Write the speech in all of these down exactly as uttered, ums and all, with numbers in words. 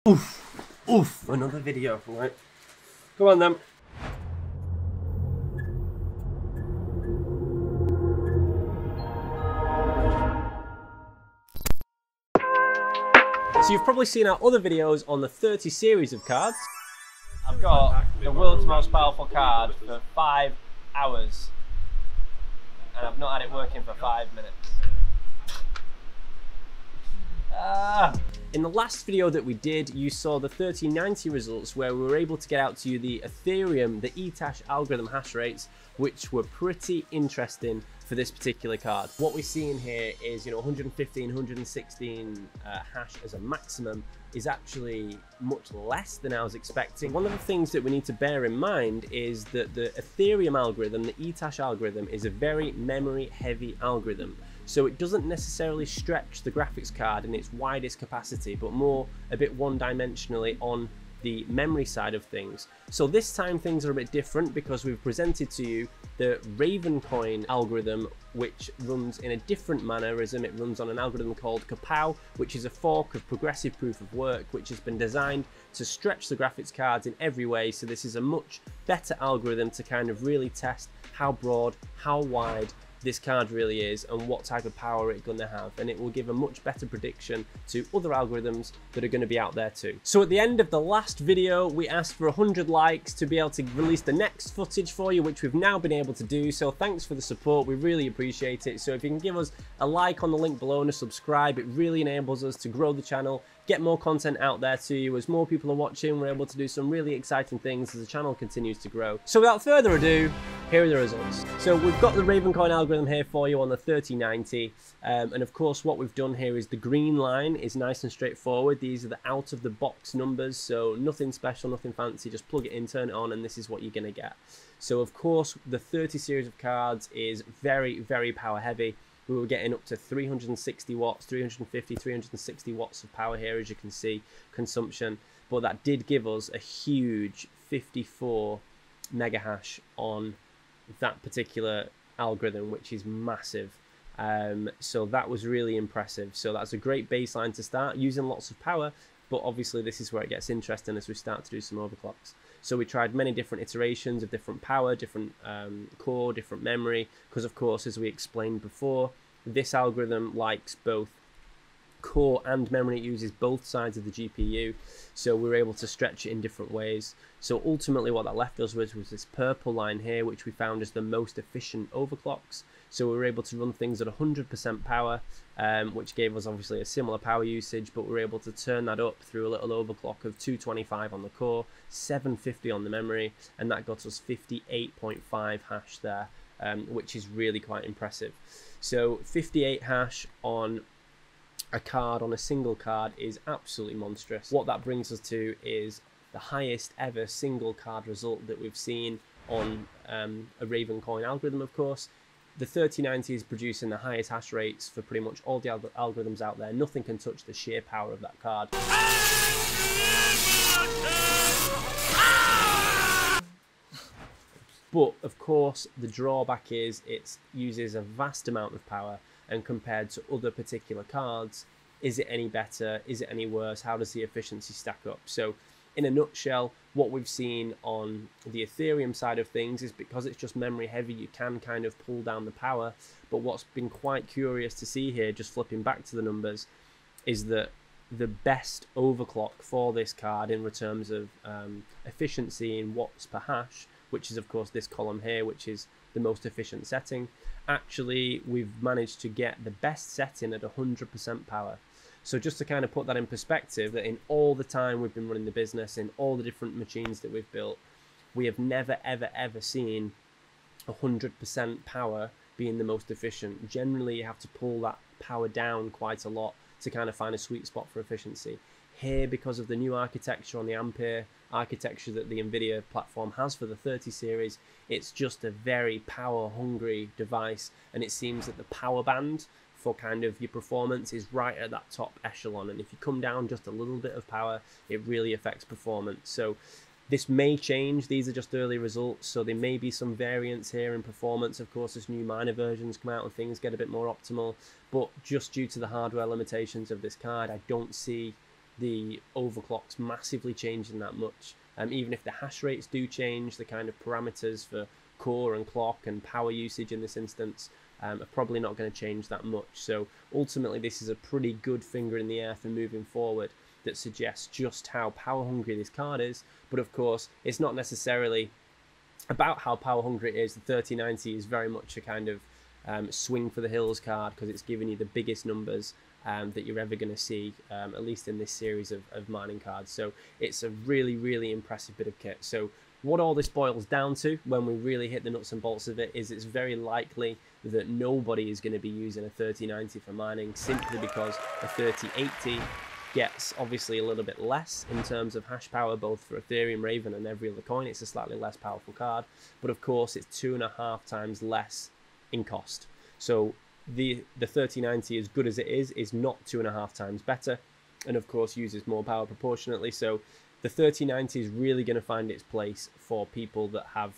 Oof, oof, another video, right? Come on then. So you've probably seen our other videos on the thirty series of cards. I've got the world's most powerful card for five hours. And I've not had it working for five minutes. Ah. In the last video that we did, you saw the thirty ninety results where we were able to get out to you the Ethereum, the E T H algorithm hash rates, which were pretty interesting for this particular card. What we're seeing here is, you know, one hundred fifteen, one hundred sixteen uh, hash as a maximum is actually much less than I was expecting. One of the things that we need to bear in mind is that the Ethereum algorithm, the E T H algorithm, is a very memory heavy algorithm. So it doesn't necessarily stretch the graphics card in its widest capacity, but more a bit one-dimensionally on the memory side of things. So this time things are a bit different because we've presented to you the Ravencoin algorithm, which runs in a different mannerism. It runs on an algorithm called KAWPOW, which is a fork of progressive proof of work, which has been designed to stretch the graphics cards in every way. So this is a much better algorithm to kind of really test how broad, how wide this card really is and what type of power it's going to have, and it will give a much better prediction to other algorithms that are going to be out there too. So at the end of the last video we asked for one hundred likes to be able to release the next footage for you, which we've now been able to do, so thanks for the support, we really appreciate it. So if you can give us a like on the link below and a subscribe, it really enables us to grow the channel, get more content out there to you. As more people are watching, we're able to do some really exciting things as the channel continues to grow. So without further ado, here are the results. So we've got the Ravencoin algorithm here for you on the thirty ninety, um, and of course what we've done here is the green line is nice and straightforward. These are the out of the box numbers, so nothing special, nothing fancy, just plug it in, turn it on, and this is what you're going to get. So of course the thirty series of cards is very, very power heavy. We were getting up to three hundred sixty watts, three hundred fifty, three hundred sixty watts of power here, as you can see, consumption. But that did give us a huge fifty-four mega hash on that particular algorithm, which is massive. Um, so that was really impressive. So that's a great baseline to start using lots of power. But obviously this is where it gets interesting as we start to do some overclocks. So we tried many different iterations of different power, different um, core, different memory, because of course, as we explained before, this algorithm likes both core and memory. It uses both sides of the G P U, so we were able to stretch it in different ways. So ultimately what that left us with was this purple line here, which we found as the most efficient overclocks. So we were able to run things at one hundred percent power, um, which gave us obviously a similar power usage, but we were able to turn that up through a little overclock of two twenty-five on the core, seven fifty on the memory, and that got us fifty-eight point five hash there, um, which is really quite impressive. So fifty-eight hash on a card, on a single card, is absolutely monstrous. What that brings us to is the highest ever single card result that we've seen on um, a Ravencoin algorithm, of course. The thirty ninety is producing the highest hash rates for pretty much all the al algorithms out there. Nothing can touch the sheer power of that card. But of course the drawback is it uses a vast amount of power, and compared to other particular cards, is it any better? Is it any worse? How does the efficiency stack up? So in a nutshell, what we've seen on the Ethereum side of things is because it's just memory heavy, you can kind of pull down the power. But what's been quite curious to see here, just flipping back to the numbers, is that the best overclock for this card in terms of um, efficiency in watts per hash, which is of course this column here, which is the most efficient setting, actually we've managed to get the best setting at one hundred percent power. So just to kind of put that in perspective, that in all the time we've been running the business, in all the different machines that we've built, we have never ever ever seen one hundred percent power being the most efficient. Generally you have to pull that power down quite a lot to kind of find a sweet spot for efficiency. Here, because of the new architecture on the Ampere architecture that the Nvidia platform has for the thirty series, it's just a very power hungry device, and it seems that the power band for kind of your performance is right at that top echelon, and if you come down just a little bit of power, it really affects performance. So this may change. These are just early results, so there may be some variance here in performance, of course, as new minor versions come out and things get a bit more optimal. But just due to the hardware limitations of this card, I don't see the overclocks massively changing that much. Um, even if the hash rates do change, the kind of parameters for core and clock and power usage in this instance um, are probably not going to change that much. So ultimately this is a pretty good finger in the air for moving forward that suggests just how power hungry this card is. But of course it's not necessarily about how power hungry it is. The thirty ninety is very much a kind of um, swing for the hills card because it's giving you the biggest numbers um, that you're ever going to see, um, at least in this series of, of mining cards. So it's a really, really impressive bit of kit. So what all this boils down to when we really hit the nuts and bolts of it is it's very likely that nobody is going to be using a thirty ninety for mining, simply because a thirty eighty gets obviously a little bit less in terms of hash power, both for Ethereum, Raven and every other coin. It's a slightly less powerful card, but of course it's two and a half times less in cost. So the the thirty ninety, as good as it is, is not two and a half times better, and of course uses more power proportionately. So the thirty ninety is really going to find its place for people that have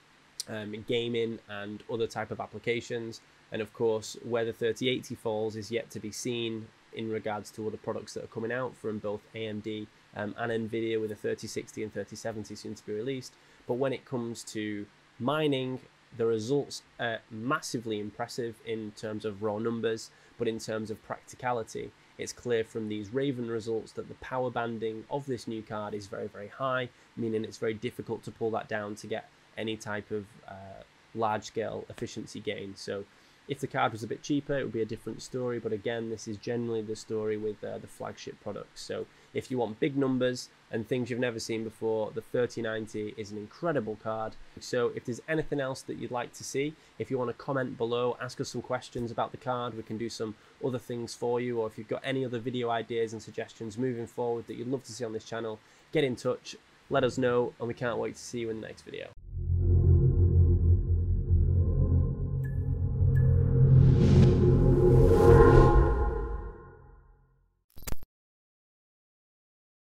um, gaming and other type of applications. And of course, where the thirty eighty falls is yet to be seen in regards to other products that are coming out from both A M D um, and Nvidia, with a thirty sixty and thirty seventy soon to be released. But when it comes to mining, the results are massively impressive in terms of raw numbers, but in terms of practicality, it's clear from these Raven results that the power banding of this new card is very, very high, meaning it's very difficult to pull that down to get any type of uh, large-scale efficiency gain. So if the card was a bit cheaper, it would be a different story, but again, this is generally the story with uh, the flagship products. So if you want big numbers and things you've never seen before, the thirty ninety is an incredible card. So if there's anything else that you'd like to see, if you want to comment below, ask us some questions about the card, we can do some other things for you, or if you've got any other video ideas and suggestions moving forward that you'd love to see on this channel, get in touch, let us know, and we can't wait to see you in the next video.